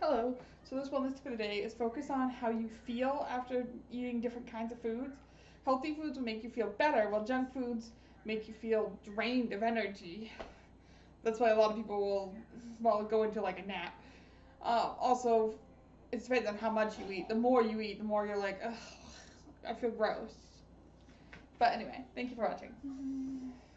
Hello. So this wellness tip of the day is focus on how you feel after eating different kinds of foods. Healthy foods will make you feel better, while junk foods make you feel drained of energy. That's why a lot of people will go into like a nap. Also, it depends on how much you eat. The more you eat, the more you're like, ugh, I feel gross. But anyway, thank you for watching.